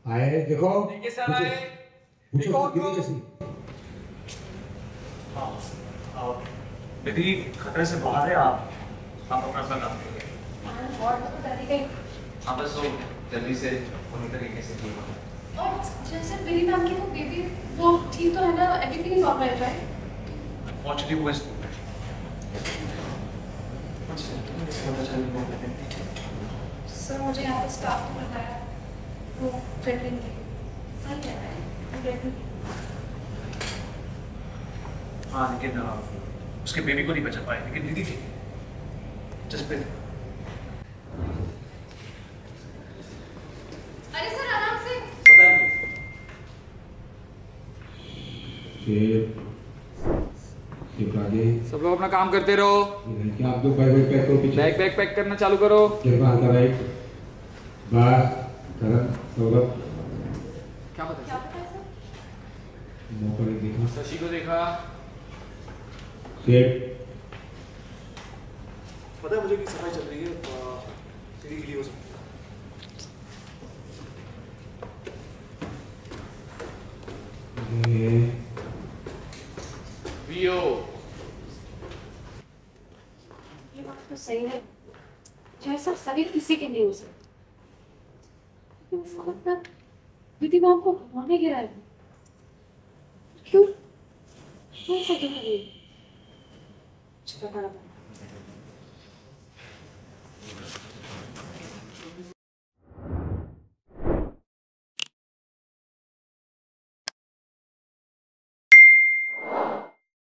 आए देखो। ठीक है सर, पूछो आए। पूछो देखो गिरी उनको। कैसी। हाँ, आओ। दीदी खतरे से बाहर है आप अपना अपना काम करिए। और तो डरी गई। आप बस वो जल्दी से पूरी तरीके से ठीक हो। और जैसे मेरी मैम की वो बेबी वो ठीक तो है ना, everything is alright right? Unfortunately वो सर मुझे यहाँ पे स्टाफ ने बताया वो प्रेग्नेंट है। सही कह रहा है, प्रेग्नेंट। हाँ लेकिन उसके बेबी को नहीं बचा पाए, लेकिन दीदी ठीक है। जस्ट पे अरे सर आराम से। पता है ये आगे सब लोग अपना काम करते रहो। क्या आप लोग बैग पैक करो पीछे। बैग पैक करना चालू करो। कृपा अंदर राइट बाहर करण सौरभ। क्या पता क्या पता है सर? मौका नहीं देखा। शशि को देखा। सेठ पता है मुझे कि सफाई चल रही है, सीढ़ी गीली हो सकती ये वीओ। ये बात तो सही है, जैसा शरीर किसी के नहीं हो सकता। इसका मतलब दीदी मैम को घुमाने गिरा है। क्यों ऐसा क्यों है? चलो बड़ा